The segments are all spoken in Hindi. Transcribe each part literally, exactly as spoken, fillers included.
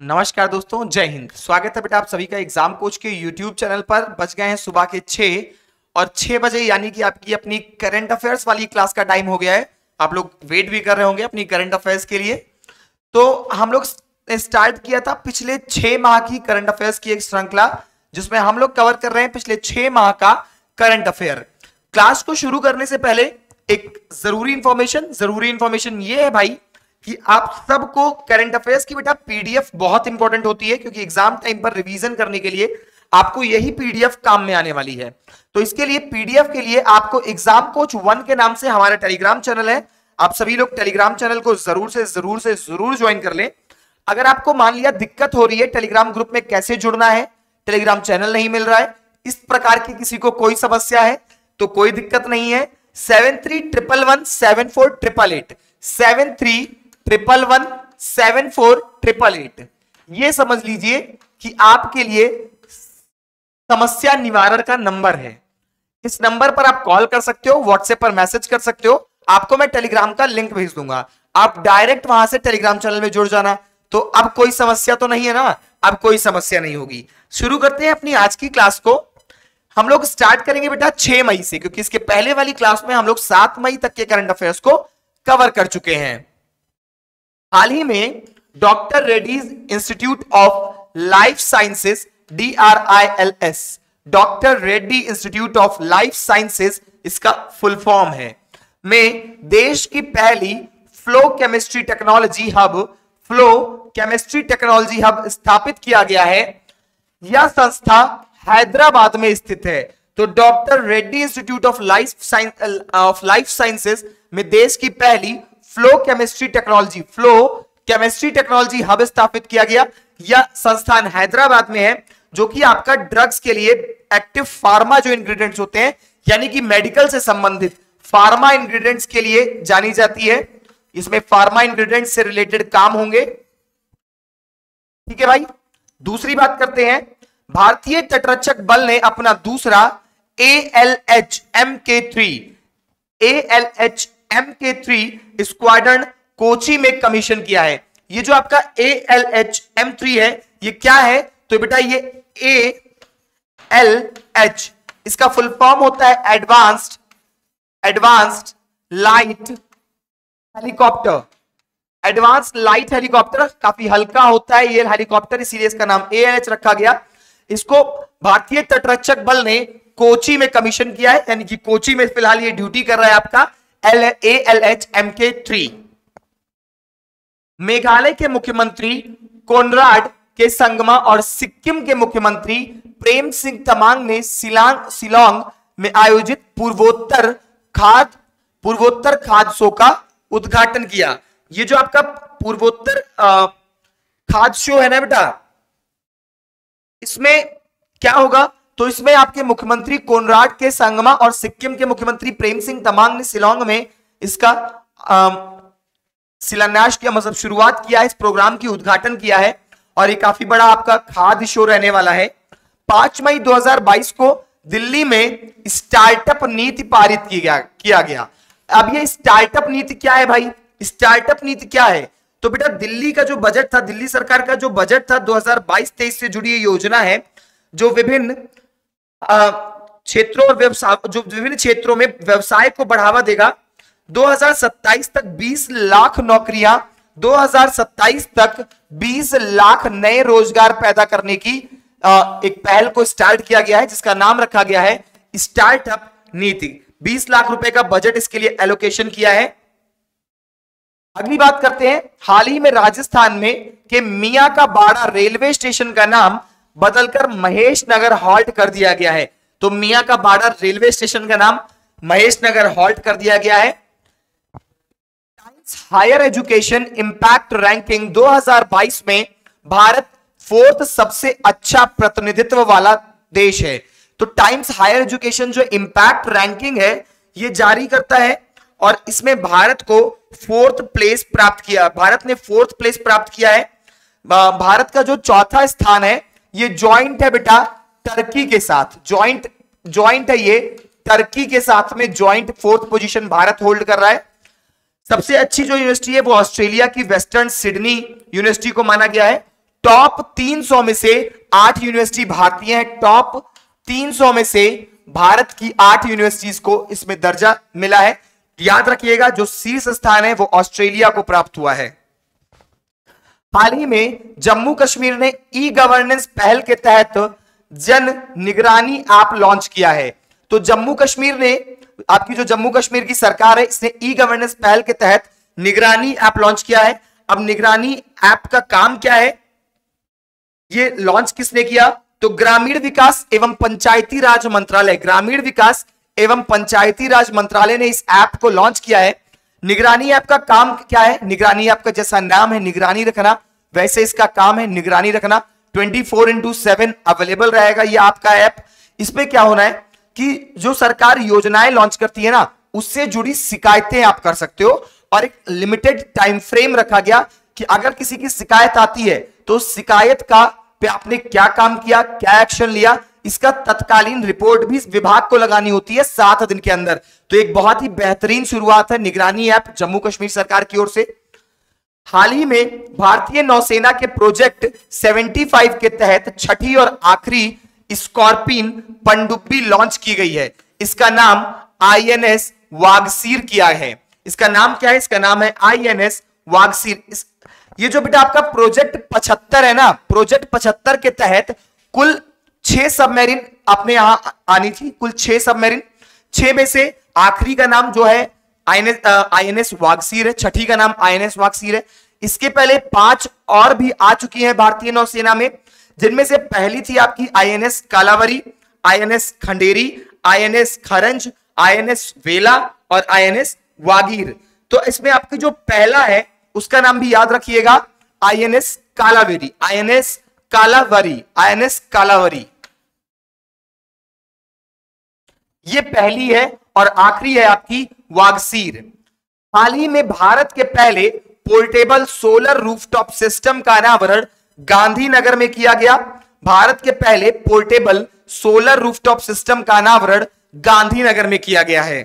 नमस्कार दोस्तों, जय हिंद। स्वागत है बेटा आप सभी का एग्जाम कोच के यूट्यूब चैनल पर। बज गए हैं सुबह के छह और छह बजे, यानी कि आपकी अपनी करंट अफेयर्स वाली क्लास का टाइम हो गया है। आप लोग वेट भी कर रहे होंगे अपनी करंट अफेयर्स के लिए। तो हम लोग स्टार्ट किया था पिछले छह माह की करंट अफेयर्स की एक श्रृंखला, जिसमें हम लोग कवर कर रहे हैं पिछले छह माह का करंट अफेयर। क्लास को शुरू करने से पहले एक जरूरी इंफॉर्मेशन जरूरी इंफॉर्मेशन ये है भाई कि आप सबको करंट अफेयर्स की बेटा पीडीएफ बहुत इंपॉर्टेंट होती है, क्योंकि एग्जाम टाइम पर रिवीजन करने के लिए आपको यही पीडीएफ काम में आने वाली है। तो इसके लिए पीडीएफ के लिए आपको एग्जाम कोच वन के नाम से हमारा टेलीग्राम चैनल है। आप सभी लोग टेलीग्राम चैनल को जरूर से जरूर से जरूर ज्वाइन कर लें। अगर आपको मान लिया दिक्कत हो रही है टेलीग्राम ग्रुप में कैसे जुड़ना है, टेलीग्राम चैनल नहीं मिल रहा है, इस प्रकार की किसी को कोई समस्या है तो कोई दिक्कत नहीं है। Seven three triple one seven four triple eight seven three triple one seven four triple eight ये समझ लीजिए कि आपके लिए समस्या निवारण का नंबर है। इस नंबर पर आप कॉल कर सकते हो, व्हाट्सएप पर मैसेज कर सकते हो। आपको मैं टेलीग्राम का लिंक भेज दूंगा, आप डायरेक्ट वहां से टेलीग्राम चैनल में जुड़ जाना। तो अब कोई समस्या तो नहीं है ना, अब कोई समस्या नहीं होगी। शुरू करते हैं अपनी आज की क्लास को। हम लोग स्टार्ट करेंगे बेटा छह मई से, क्योंकि इसके पहले वाली क्लास में हम लोग सात मई तक के करंट अफेयर्स को कवर कर चुके हैं। हाल ही में doctor Reddy's institute of life sciences D R I L S doctor Reddy institute of life sciences इसका फुल फॉर्म है, में देश की पहली flow chemistry technology hub flow chemistry technology hub स्थापित किया गया है। यह संस्था हैदराबाद में स्थित है। तो doctor Reddy institute of life science of life sciences में देश की पहली flow chemistry technology flow chemistry technology hub स्थापित किया गया। यह संस्थान हैदराबाद में है, जो कि आपका ड्रग्स के लिए एक्टिव फार्मा जो इंग्रेडिएंट्स होते हैं, यानी कि मेडिकल से संबंधित फार्मा इंग्रेडिएंट्स के लिए जानी जाती है। इसमें फार्मा इंग्रेडिएंट्स से रिलेटेड काम होंगे। ठीक है भाई। दूसरी बात करते हैं, भारतीय तटरक्षक बल ने अपना दूसरा A L H M K three A L H M K three squadron Kochi में कमीशन किया है। ये जो आपका A L H M three है, ये क्या है? तो बेटा ये ए एल एच इसका फुल फॉर्म होता है advanced advanced light helicopter. Advance light helicopter काफी हल्का होता है ये हेलीकॉप्टर, इसीलिए इसका नाम ए एल एच रखा गया। इसको भारतीय तटरक्षक बल ने कोची में कमीशन किया है, यानी कि कोची में फिलहाल ये ड्यूटी कर रहा है आपका A L H M K three. Meghalaya के मुख्यमंत्री कोनराड के संगमा और सिक्किम के मुख्यमंत्री प्रेम सिंह तमांग ने शिलांग शिलोंग में आयोजित पूर्वोत्तर खाद्य पूर्वोत्तर खाद्य शो का उद्घाटन किया। ये जो आपका पूर्वोत्तर खाद्य शो है ना बेटा, इसमें क्या होगा? तो इसमें आपके मुख्यमंत्री कोनराड के संगमा और सिक्किम के मुख्यमंत्री प्रेम सिंह तमांग ने शिलोंग में इसका शिलान्यास किया, मतलब शुरुआत किया है, इस प्रोग्राम की उद्घाटन किया है। और ये काफी बड़ा आपका खाद्य शो रहने वाला है। पांच मई दो हज़ार बाईस को दिल्ली में स्टार्टअप नीति पारित की गया किया गया। अब ये स्टार्टअप नीति क्या है भाई? स्टार्टअप नीति क्या है? तो बेटा दिल्ली का जो बजट था, दिल्ली सरकार का जो बजट था दो हज़ार बाईस तेईस से जुड़ी ये योजना है, जो विभिन्न क्षेत्रों और व्यवसाय जो विभिन्न क्षेत्रों में व्यवसाय को बढ़ावा देगा। दो हज़ार सत्ताईस तक बीस लाख नौकरियां, दो हज़ार सत्ताईस तक बीस लाख नए रोजगार पैदा करने की एक पहल को स्टार्ट किया गया है, जिसका नाम रखा गया है स्टार्टअप नीति। बीस लाख रुपए का बजट इसके लिए एलोकेशन किया है। अगली बात करते हैं, हाल ही में राजस्थान में के मियां का बाड़ा रेलवे स्टेशन का नाम बदलकर महेश नगर हॉल्ट कर दिया गया है। तो मियां का बाड़ा रेलवे स्टेशन का नाम महेश नगर हॉल्ट कर दिया गया है। Times Higher Education Impact Ranking दो हज़ार बाईस में भारत फोर्थ सबसे अच्छा प्रतिनिधित्व वाला देश है। तो टाइम्स हायर एजुकेशन जो इंपैक्ट रैंकिंग है ये जारी करता है, और इसमें भारत को फोर्थ प्लेस प्राप्त किया भारत ने फोर्थ प्लेस प्राप्त किया है। भारत का जो चौथा स्थान है ये ज्वाइंट है बेटा टर्की के साथ। ज्वाइंट ज्वाइंट है ये टर्की के साथ में, joint fourth position Bharat hold कर रहा है। सबसे अच्छी जो यूनिवर्सिटी है वो ऑस्ट्रेलिया की वेस्टर्न सिडनी यूनिवर्सिटी को माना गया है। टॉप तीन सौ में से आठ यूनिवर्सिटी भारतीय हैं। टॉप तीन सौ में से भारत की आठ यूनिवर्सिटीज को इसमें दर्जा मिला है। याद रखिएगा, जो शीर्ष स्थान है वो ऑस्ट्रेलिया को प्राप्त हुआ है। हाल ही में जम्मू कश्मीर ने ई गवर्नेंस पहल के तहत जन निगरानी ऐप लॉन्च किया है। तो जम्मू कश्मीर ने, आपकी जो जम्मू कश्मीर की सरकार है, इसने ई गवर्नेंस पहल के तहत निगरानी ऐप लॉन्च किया है। अब निगरानी ऐप का काम क्या है, ये लॉन्च किसने किया? तो ग्रामीण विकास एवं पंचायती राज मंत्रालय, ग्रामीण विकास एवं पंचायती राज मंत्रालय ने इस ऐप को लॉन्च किया है। निगरानी ऐप का काम क्या है? निगरानी ऐप का जैसा नाम है निगरानी रखना, वैसे इसका काम है निगरानी रखना। Twenty four into seven available रहेगा ये आपका ऐप। इसमें क्या होना है कि जो सरकार योजनाएं लॉन्च करती है ना, उससे जुड़ी शिकायतें आप कर सकते हो, और एक लिमिटेड टाइम फ्रेम रखा गया कि अगर किसी की शिकायत आती है तो शिकायत का पे आपने क्या काम किया, क्या एक्शन लिया, इसका तत्कालीन रिपोर्ट भी विभाग को लगानी होती है सात दिन के अंदर। तो एक बहुत ही बेहतरीन शुरुआत है निगरानी ऐप जम्मू कश्मीर सरकार की ओर से। हाल ही में भारतीय नौसेना के प्रोजेक्ट पचहत्तर के तहत छठी और आखिरी स्कॉर्पिन पनडुब्बी लॉन्च की गई है। इसका नाम आईएनएस वागसीर किया है। इसका नाम क्या है? इसका नाम है आईएनएस वागसीर। इस, ये जो बेटा आपका प्रोजेक्ट पचहत्तर है ना, प्रोजेक्ट पचहत्तर के तहत कुल छह सबमरीन अपने यहां आनी थी, कुल छह सबमरीन। छह में से आखिरी का नाम जो है आईएनएस आईएनएस वागसीर है, छठी का नाम आईएनएस वागसीर है। इसके पहले पांच और भी आ चुकी हैं भारतीय नौसेना में, जिनमें से पहली थी आपकी INS Kalvari, INS Khanderi, INS Karanj, INS Vela और आईएनएस वागीर। तो इसमें आपकी जो पहला है उसका नाम भी याद रखिएगा, INS Kalvari, INS Kalvari, INS Kalvari ये पहली है, और आखिरी है आपकी वागसीर। हाल ही में भारत के पहले पोर्टेबल सोलर रूफटॉप सिस्टम का अनावरण गांधीनगर में किया गया। भारत के पहले पोर्टेबल सोलर रूफटॉप सिस्टम का अनावरण गांधीनगर में किया गया है।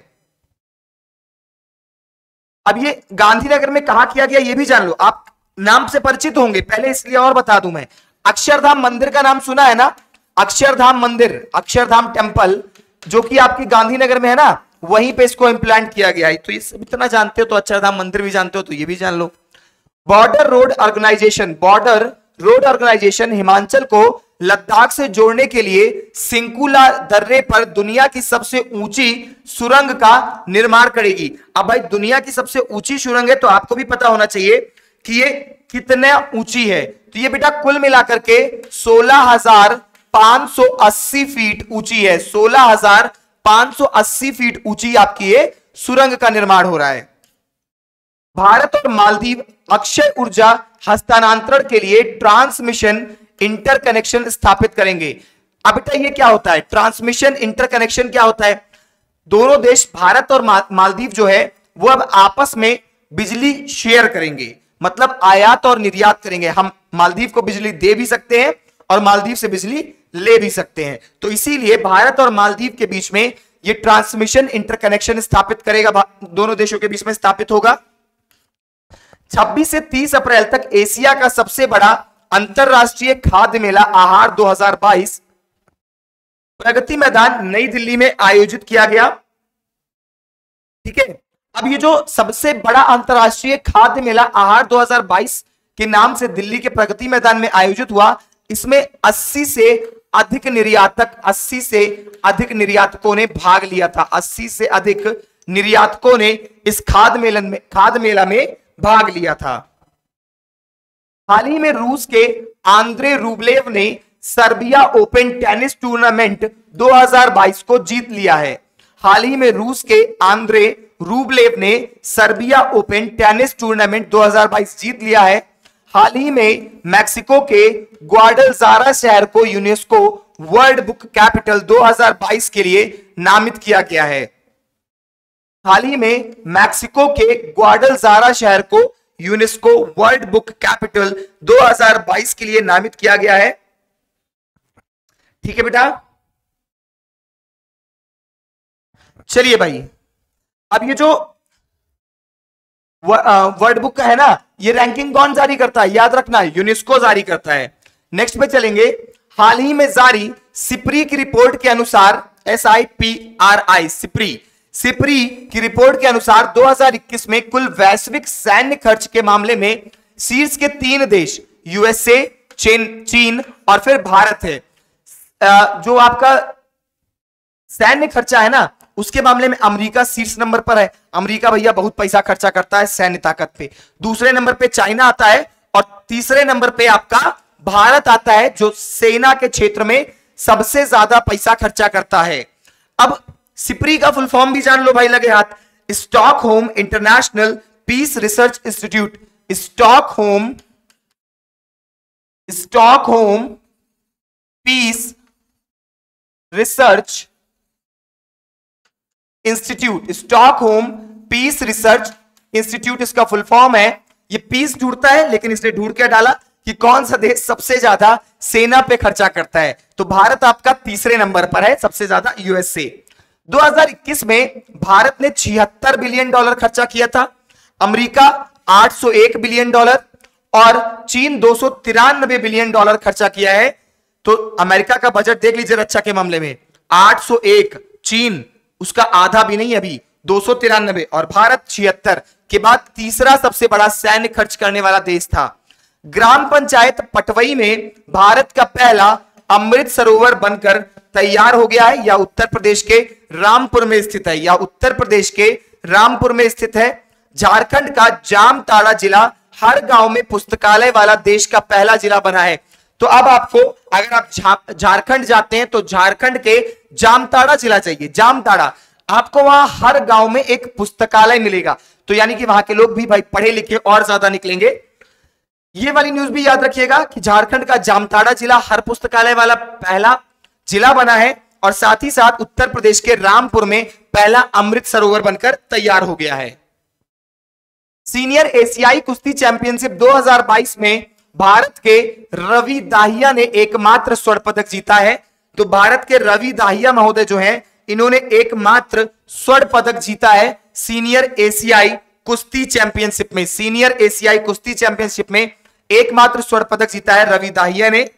अब ये गांधीनगर में कहां किया गया ये भी जान लो, आप नाम से परिचित होंगे, पहले इसलिए और बता दूं मैं। अक्षरधाम मंदिर का नाम सुना है ना, अक्षरधाम मंदिर, अक्षरधाम टेम्पल जो कि आपकी गांधीनगर में है ना, वहीं पे इसको इंप्लांट किया गया है। तो ये सब इतना जानते हो तो अक्षरधाम मंदिर भी जानते हो तो ये भी जान लो। Border Road Organisation, Border Road Organisation Himachal को लद्दाख से जोड़ने के लिए सिंकुला दर्रे पर दुनिया की सबसे ऊंची सुरंग का निर्माण करेगी। अब भाई दुनिया की सबसे ऊंची सुरंग है तो आपको भी पता होना चाहिए कि ये कितने ऊंची है। तो ये बेटा कुल मिलाकर के सोलह हजार पांच सौ अस्सी फीट ऊंची है। सोलह हजार पांच सौ अस्सी फीट ऊंची आपकी ये सुरंग का निर्माण हो रहा है। भारत और मालदीव अक्षय ऊर्जा हस्तांतरण के लिए ट्रांसमिशन इंटरकनेक्शन स्थापित करेंगे। अब बेटा ये क्या होता है ट्रांसमिशन इंटरकनेक्शन? क्या होता है, दोनों देश भारत और मालदीव जो है वो अब आपस में बिजली शेयर करेंगे, मतलब आयात और निर्यात करेंगे। हम मालदीव को बिजली दे भी सकते हैं और मालदीव से बिजली ले भी सकते हैं। तो इसीलिए भारत और मालदीव के बीच में ये ट्रांसमिशन इंटरकनेक्शन स्थापित करेगा, दोनों देशों के बीच में स्थापित होगा। छब्बीस से तीस अप्रैल तक एशिया का सबसे बड़ा अंतरराष्ट्रीय खाद्य मेला आहार दो हज़ार बाईस प्रगति मैदान नई दिल्ली में आयोजित किया गया। ठीक है, अब ये जो सबसे बड़ा अंतरराष्ट्रीय खाद्य मेला आहार दो हज़ार बाईस के नाम से दिल्ली के प्रगति मैदान में आयोजित हुआ, इसमें अस्सी से अधिक निर्यातक अस्सी से अधिक निर्यातकों ने भाग लिया था। अस्सी से अधिक निर्यातकों ने इस खाद्य मेलन में खाद्य मेला में भाग लिया था। हाल ही में रूस के आंद्रे रूबलेव ने सर्बिया ओपन टेनिस टूर्नामेंट दो हज़ार बाईस को जीत लिया है। हाल ही में रूस के आंद्रे रूबलेव ने सर्बिया ओपन टेनिस टूर्नामेंट दो हज़ार बाईस जीत लिया है। हाल ही में मैक्सिको के ग्वाडलजारा शहर को यूनेस्को वर्ल्ड बुक कैपिटल दो हज़ार बाईस के लिए नामित किया गया है। हाल ही में मैक्सिको के ग्वाडलजारा शहर को यूनेस्को वर्ल्ड बुक कैपिटल दो हज़ार बाईस के लिए नामित किया गया है। ठीक है बेटा, चलिए भाई, अब ये जो वर्ल्ड बुक का है ना, ये रैंकिंग कौन जारी करता है, याद रखना, यूनेस्को जारी करता है। नेक्स्ट पे चलेंगे, हाल ही में जारी सिप्री की रिपोर्ट के अनुसार, S I P R I, SIPRI SIPRI की रिपोर्ट के अनुसार दो हज़ार इक्कीस में कुल वैश्विक सैन्य खर्च के मामले में शीर्ष के तीन देश यूएसए, चीन चीन और फिर भारत है। जो आपका सैन्य खर्चा है ना, उसके मामले में अमेरिका शीर्ष नंबर पर है। अमेरिका भैया बहुत पैसा खर्चा करता है सैन्य ताकत पे। दूसरे नंबर पे चाइना आता है और तीसरे नंबर पे आपका भारत आता है, जो सेना के क्षेत्र में सबसे ज्यादा पैसा खर्चा करता है। अब सिप्री का फुल फॉर्म भी जान लो भाई, लगे हाथ। Stockholm International Peace Research Institute, Stockholm Stockholm Peace Research Institute, Stockholm Peace Research Institute इसका फुल फॉर्म है। ये पीस ढूंढता है, लेकिन इसने ढूंढ के डाला कि कौन सा देश सबसे ज्यादा सेना पे खर्चा करता है, तो भारत आपका तीसरे नंबर पर है, सबसे ज्यादा यूएसए। दो हज़ार इक्कीस में भारत ने छिहत्तर बिलियन डॉलर खर्चा किया था, अमेरिका आठ सौ एक बिलियन डॉलर और चीन दो सौ तिरानबे बिलियन डॉलर खर्चा किया है। तो अमेरिका का बजट देख लीजिए रक्षा के मामले में, आठ सौ एक, चीन उसका आधा भी नहीं अभी, दो सौ तिरानबे, और भारत छिहत्तर के बाद तीसरा सबसे बड़ा सैन्य खर्च करने वाला देश था। ग्राम पंचायत पटवई में भारत का पहला अमृत सरोवर बनकर तैयार हो गया है, या उत्तर प्रदेश के रामपुर में स्थित है, या उत्तर प्रदेश के रामपुर में स्थित है। झारखंड का जामताड़ा जिला हर गांव में पुस्तकालय वाला देश का पहला जिला बना है। तो अब आपको, अगर आप झारखंड जाते हैं तो झारखंड के जामताड़ा जिला चाहिए, जामताड़ा, आपको वहां हर गांव में एक पुस्तकालय मिलेगा। तो यानी कि वहां के लोग भी भाई पढ़े लिखे और ज्यादा निकलेंगे। ये वाली न्यूज भी याद रखिएगा कि झारखंड का जामताड़ा जिला हर पुस्तकालय वाला पहला जिला बना है, और साथ ही साथ उत्तर प्रदेश के रामपुर में पहला अमृत सरोवर बनकर तैयार हो गया है। सीनियर एशियाई कुश्ती चैंपियनशिप दो हज़ार बाईस में भारत के रवि दाहिया ने एकमात्र स्वर्ण पदक जीता है। तो भारत के रवि दाहिया महोदय जो हैं, इन्होंने एकमात्र स्वर्ण पदक जीता है सीनियर एशियाई कुश्ती चैंपियनशिप में। सीनियर एशियाई कुश्ती चैंपियनशिप में एकमात्र स्वर्ण पदक जीता है रवि दाहिया ने।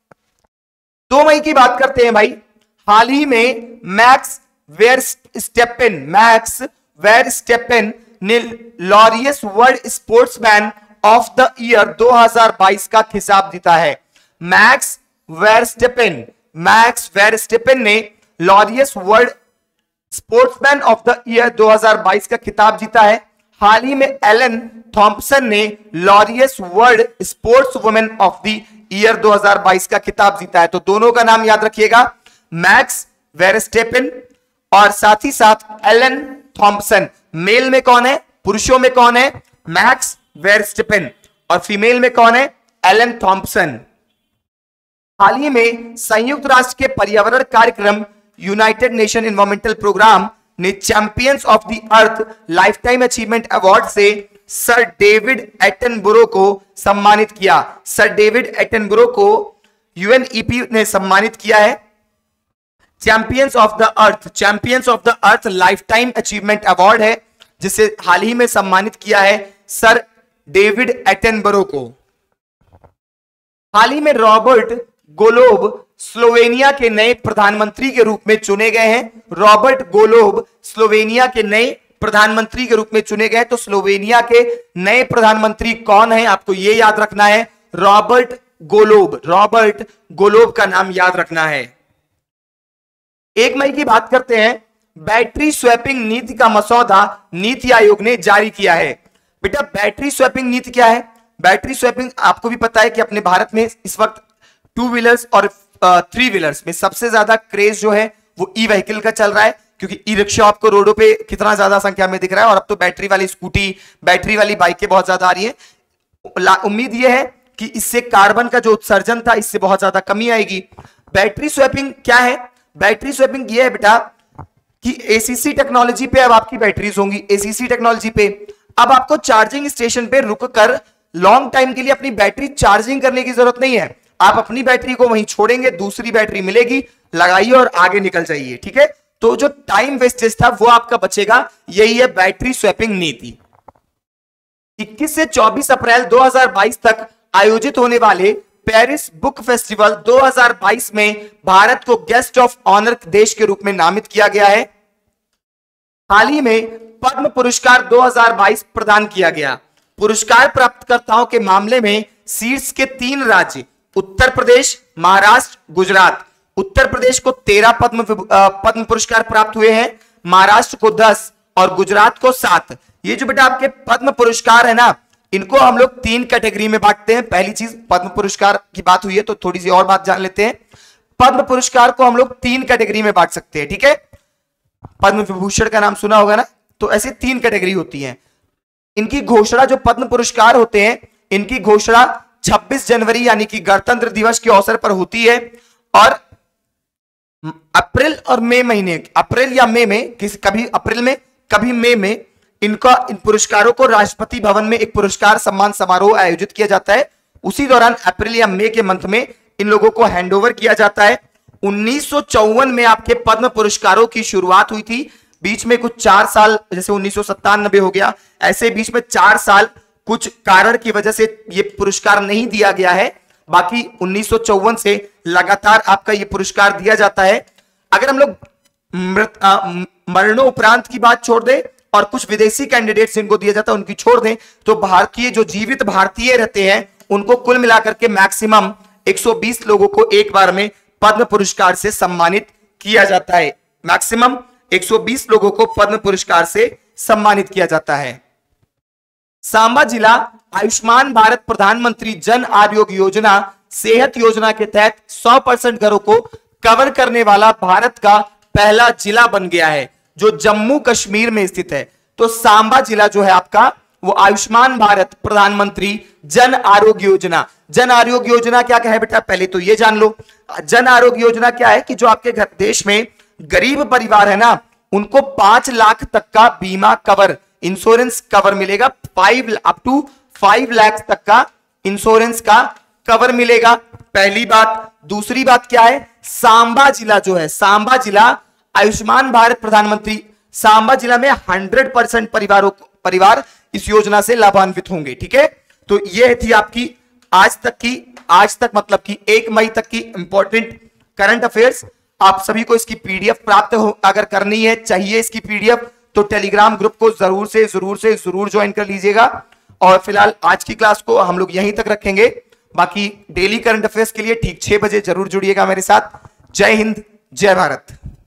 दो मई की बात करते हैं भाई, हाल ही में मैक्स वेरस्टेपेन मैक्स वेरस्टेपेन ने Laureus World Sportsman of the Year दो हज़ार बाईस का खिताब जीता है। मैक्स वेरस्टेपेन मैक्स वेरस्टेपेन ने Laureus World Sportsman of the Year दो हज़ार बाईस का खिताब जीता है। हाल ही में एलन थॉम्पसन ने Laureus World Sportswoman of the Year दो हज़ार बाईस का खिताब जीता है। तो दोनों का नाम याद रखिएगा, मैक्स वेरस्टेपेन और साथ ही साथ एलन थॉम्पसन। मेल में कौन है, पुरुषों में कौन है, मैक्स वेरस्टेपेन, और फीमेल में कौन है, एलन थॉम्पसन। हाल ही में संयुक्त राष्ट्र के पर्यावरण कार्यक्रम यूनाइटेड नेशन एनवायरमेंटल प्रोग्राम ने Champions of the Earth Lifetime Achievement Award से सर डेविड एटनबरो को सम्मानित किया। सर डेविड एटनबरो को यूएनईपी ने सम्मानित किया है। Champions of the Earth Champions of the Earth Lifetime Achievement Award है, जिसे हाल ही में सम्मानित किया है सर डेविड एटनबरो को। हाल ही में रॉबर्ट गोलोब स्लोवेनिया के नए प्रधानमंत्री के रूप में चुने गए हैं। रॉबर्ट गोलोब स्लोवेनिया के नए प्रधानमंत्री के रूप में चुने गए। तो स्लोवेनिया के नए प्रधानमंत्री कौन है, आपको यह याद रखना है, रॉबर्ट गोलोब। रॉबर्ट गोलोब का नाम याद रखना है। एक मई की बात करते हैं, बैटरी स्वैपिंग नीति का मसौदा नीति आयोग ने जारी किया है। बेटा बैटरी स्वैपिंग नीति क्या है? बैटरी स्वैपिंग आपको भी पता है कि अपने भारत में इस वक्त टू व्हीलर्स और थ्री व्हीलर्स में सबसे ज्यादा क्रेज जो है वो ई व्हीकल का चल रहा है, क्योंकि ई रिक्शा आपको रोडों पे कितना ज्यादा संख्या में दिख रहा है, और अब तो बैटरी वाली स्कूटी, बैटरी वाली बाइकें बहुत ज्यादा आ रही है। उम्मीद यह है कि इससे कार्बन का जो उत्सर्जन था इससे बहुत ज्यादा कमी आएगी। बैटरी स्वैपिंग क्या है? बैटरी स्वैपिंग यह है बेटा कि एसीसी टेक्नोलॉजी पे अब आपकी बैटरीज होंगी। एसीसी टेक्नोलॉजी पे अब आपको चार्जिंग स्टेशन पे रुककर लॉन्ग टाइम के लिए अपनी बैटरी चार्जिंग करने की जरूरत नहीं है। आप अपनी बैटरी को वहीं छोड़ेंगे, दूसरी बैटरी मिलेगी, लगाइए और आगे निकल जाइए। ठीक है, तो जो टाइम वेस्टेज था वो आपका बचेगा। यही है बैटरी स्वैपिंग नीति। इक्कीस से चौबीस अप्रैल दो हज़ार बाईस तक आयोजित होने वाले पेरिस बुक फेस्टिवल दो हज़ार बाईस में भारत को गेस्ट ऑफ ऑनर देश के रूप में नामित किया गया है। हाल ही में पद्म पुरस्कार दो हज़ार बाईस प्रदान किया गया। पुरस्कार प्राप्तकर्ताओं के मामले में शीर्ष के तीन राज्य उत्तर प्रदेश, महाराष्ट्र, गुजरात। उत्तर प्रदेश को तेरह पद्म पद्म पुरस्कार प्राप्त हुए हैं, महाराष्ट्र को दस और गुजरात को सात। ये जो बेटा आपके पद्म पुरस्कार है ना, इनको हम लोग तीन कैटेगरी में बांटते हैं। पहली चीज, पद्म पुरस्कार की बात हुई है तो थोड़ी सी और बात जान लेते हैं। पद्म पुरस्कार को हम लोग तीन कैटेगरी में बांट सकते हैं, ठीक है। पद्म विभूषण का नाम सुना होगा ना, तो ऐसे तीन कैटेगरी होती हैं। इनकी घोषणा, जो पद्म पुरस्कार होते हैं, इनकी घोषणा छब्बीस जनवरी यानी कि गणतंत्र दिवस के अवसर पर होती है और अप्रैल और मई महीने, अप्रैल या मई में, किसी कभी अप्रैल में कभी मई में इनका इन पुरस्कारों को राष्ट्रपति भवन में एक पुरस्कार सम्मान समारोह आयोजित किया जाता है। उसी दौरान अप्रैल या मई के मंथ में इन लोगों को हैंडओवर किया जाता है। उन्नीस सौ चौवन में आपके पद्म पुरस्कारों की शुरुआत हुई थी। बीच में कुछ चार साल, जैसे उन्नीस सौ सत्तानबे हो गया, ऐसे बीच में चार साल कुछ कारण की वजह से ये पुरस्कार नहीं दिया गया है। बाकी उन्नीस सौ चौवन से लगातार आपका ये पुरस्कार दिया जाता है। अगर हम लोग मृत मरणोपरांत की बात छोड़ दें और कुछ विदेशी कैंडिडेट्स जिनको दिया जाता है उनकी छोड़ दें, तो भारतीय जो जीवित भारतीय रहते हैं उनको कुल मिलाकर के मैक्सिमम एक सौ बीस लोगों को एक बार में पद्म पुरस्कार से सम्मानित किया जाता है। मैक्सिमम एक सौ बीस लोगों को पद्म पुरस्कार से सम्मानित किया जाता है। सांबा जिला आयुष्मान भारत प्रधानमंत्री जन आरोग्य योजना सेहत योजना के तहत सौ परसेंट घरों को कवर करने वाला भारत का पहला जिला बन गया है, जो जम्मू कश्मीर में स्थित है। तो सांबा जिला जो है आपका, वो आयुष्मान भारत प्रधानमंत्री जन आरोग्य योजना, जन आरोग्य योजना क्या है बेटा, पहले तो ये जान लो। जन आरोग्य योजना क्या है कि जो आपके घर देश में गरीब परिवार है ना, उनको पांच लाख तक का बीमा कवर, इंश्योरेंस कवर मिलेगा। Five up to five lakh तक का इंश्योरेंस का कवर मिलेगा, पहली बात। दूसरी बात क्या है, सांबा जिला जो है, सांबा जिला आयुष्मान भारत प्रधानमंत्री, सांबा जिला में हंड्रेड परसेंट परिवारों परिवार इस योजना से लाभान्वित होंगे, ठीक है। तो ये थी आपकी आज तक की, आज तक मतलब कि एक मई तक की इंपॉर्टेंट करंट अफेयर्स। आप सभी को इसकी पीडीएफ प्राप्त हो, अगर करनी है, चाहिए इसकी पीडीएफ, तो टेलीग्राम ग्रुप को जरूर से जरूर से जरूर ज्वाइन कर लीजिएगा। और फिलहाल आज की क्लास को हम लोग यहीं तक रखेंगे। बाकी डेली करंट अफेयर्स के लिए ठीक छह बजे जरूर जुड़िएगा मेरे साथ। जय हिंद, जय भारत।